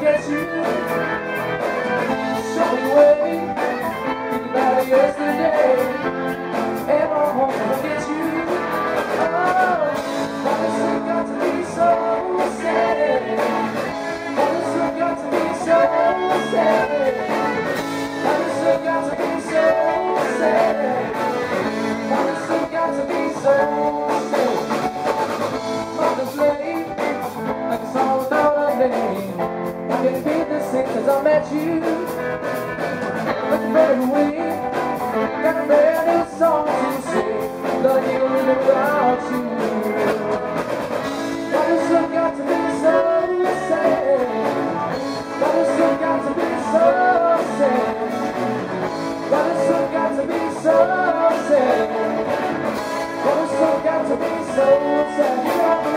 forget you. Show me the way. Think about it yesterday. And I won't forget you. Oh, why does it got to be so sad? Why does it got to be so sad? Why does it got to be so sad? Why does it got to be so sad? Mother's late, like a song without a name. I can't be the same since I met you. Like a better way, got a brand new song to sing. Love you without you. Why does it got to be so sad? Why does it got to be so sad? Why does it got to be so sad? Why does it got to be so sad?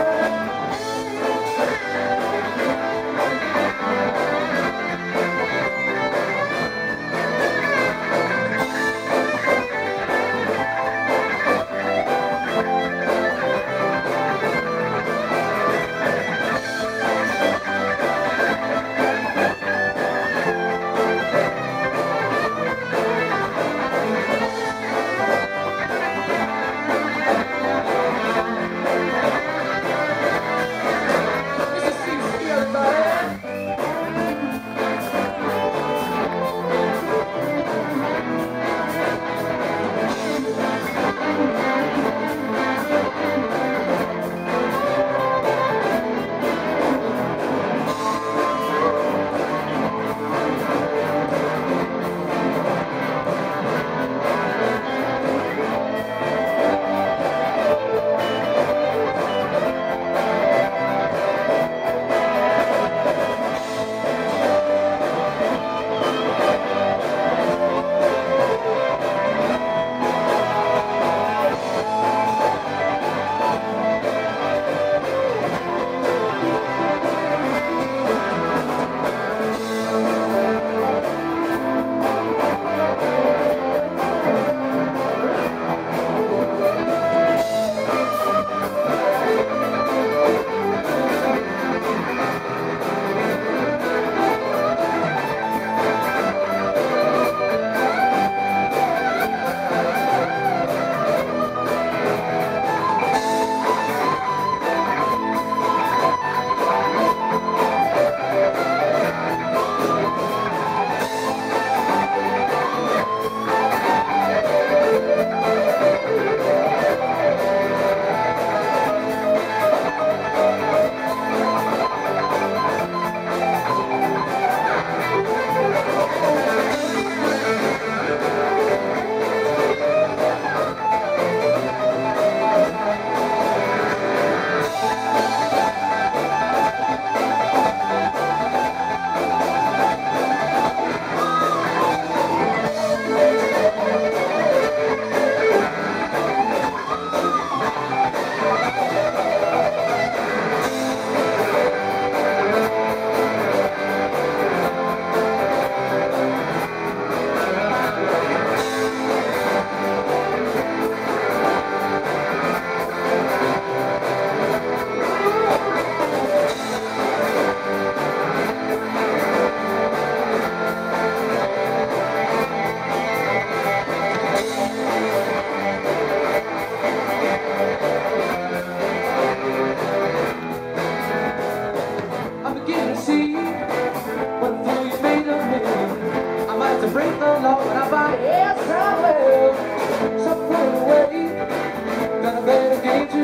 Break the law when I find yes I will. So put it away. Got a better game to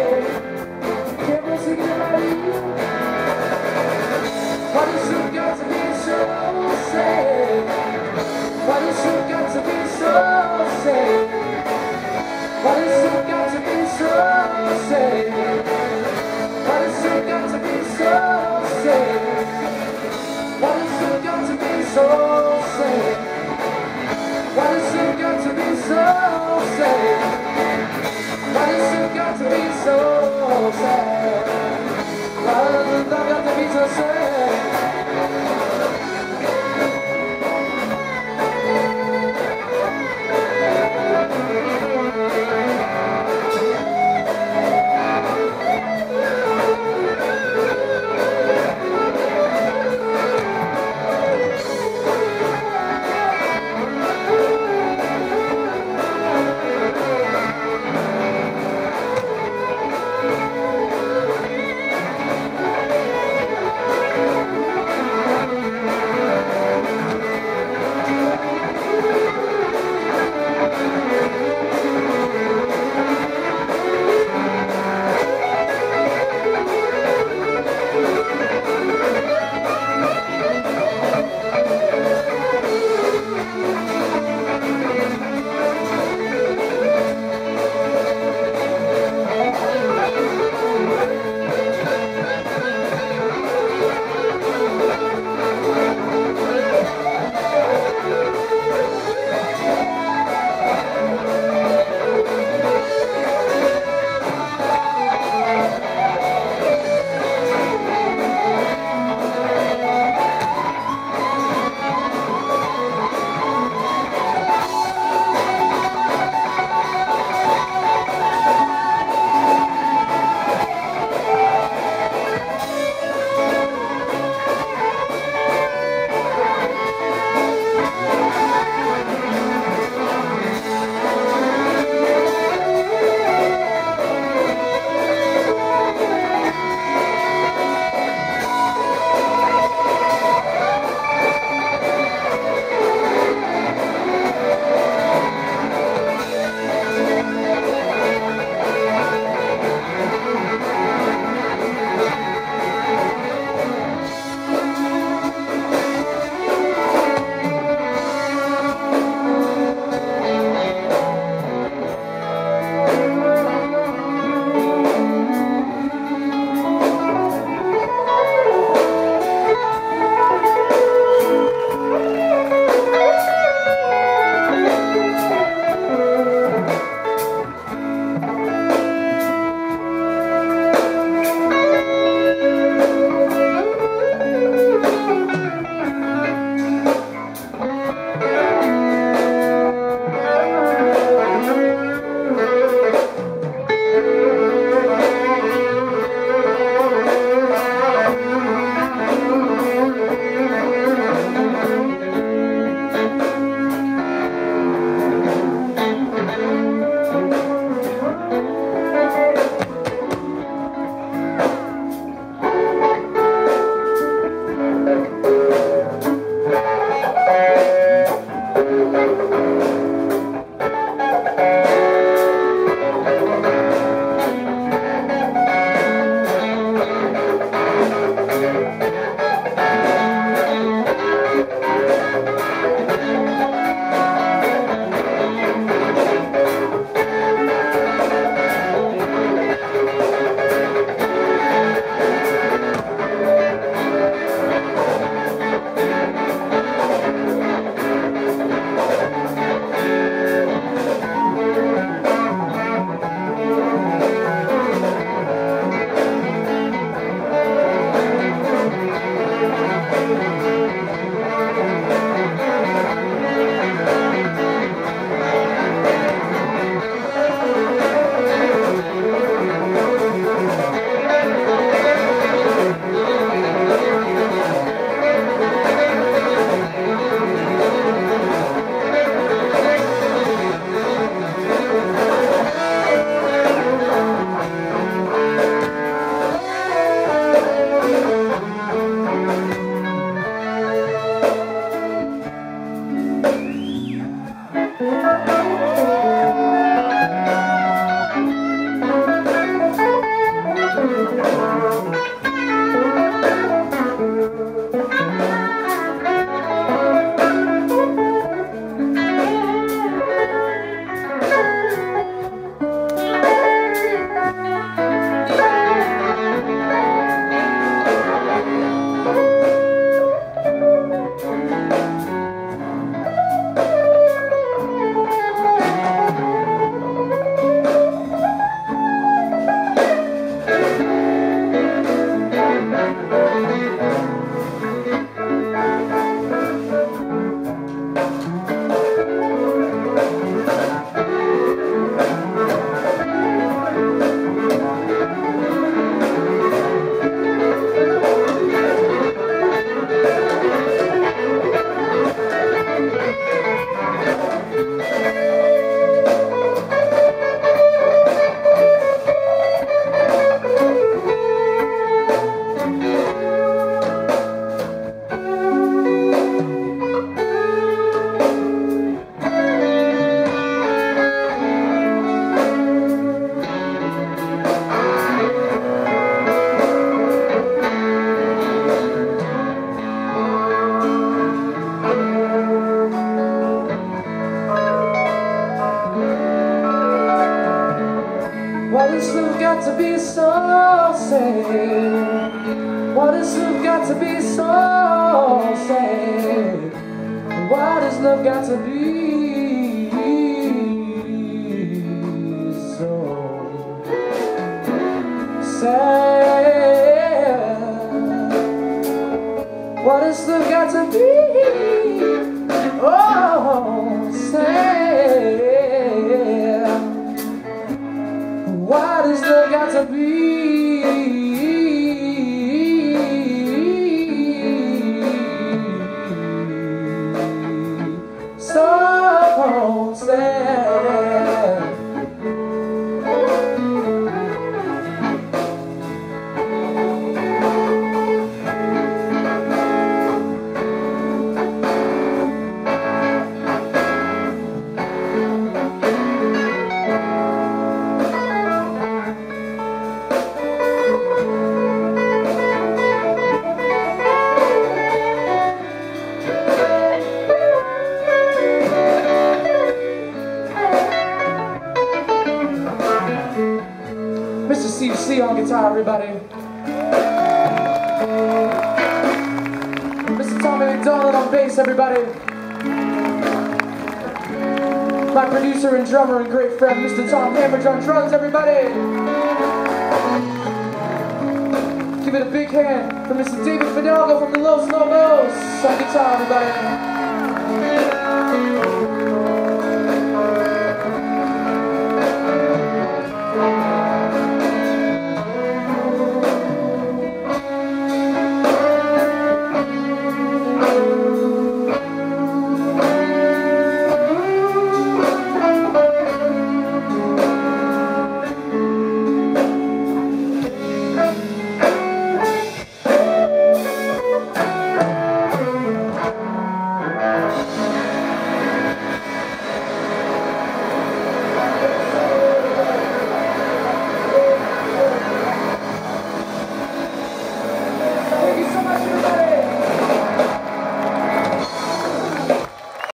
play. Can't be singing about you. Why does it got to be so sad? Why does it got to be so sad? Why does it got to be so sad? Why does it got to be so sad? Why does it got to be so sad? Why does it got to be so sad? Why does it got to be so sad? Why does it got to be so sad? Why does love got to be so sad? Why does love got to be so sad? Why does love got to be so sad? Why does love got to be oh sad? Why does love got to be so sad? Mr. CC on guitar, everybody. Mr. Tommy McDonald on bass, everybody. My producer and drummer and great friend, Mr. Tom Hammer on drums, everybody. Give it a big hand for Mr. David Fidalgo from the Los Lobos on guitar, everybody.